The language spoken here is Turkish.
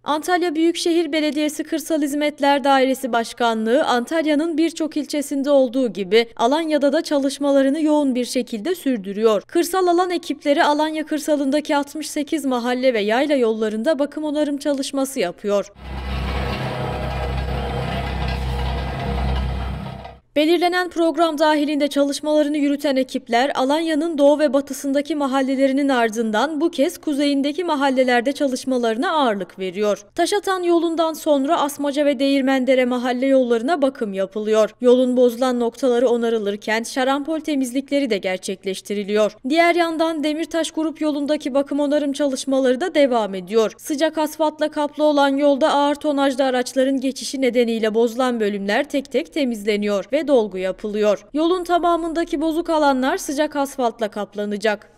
Antalya Büyükşehir Belediyesi Kırsal Hizmetler Dairesi Başkanlığı, Antalya'nın birçok ilçesinde olduğu gibi Alanya'da da çalışmalarını yoğun bir şekilde sürdürüyor. Kırsal alan ekipleri Alanya kırsalındaki 68 mahalle ve yayla yollarında bakım onarım çalışması yapıyor. Belirlenen program dahilinde çalışmalarını yürüten ekipler, Alanya'nın doğu ve batısındaki mahallelerinin ardından bu kez kuzeyindeki mahallelerde çalışmalarına ağırlık veriyor. Taşatan yolundan sonra Asmaca ve Değirmendere mahalle yollarına bakım yapılıyor. Yolun bozulan noktaları onarılırken şarampol temizlikleri de gerçekleştiriliyor. Diğer yandan Demirtaş Grup yolundaki bakım onarım çalışmaları da devam ediyor. Sıcak asfaltla kaplı olan yolda ağır tonajlı araçların geçişi nedeniyle bozulan bölümler tek tek temizleniyor ve dolgu yapılıyor. Yolun tamamındaki bozuk alanlar sıcak asfaltla kaplanacak.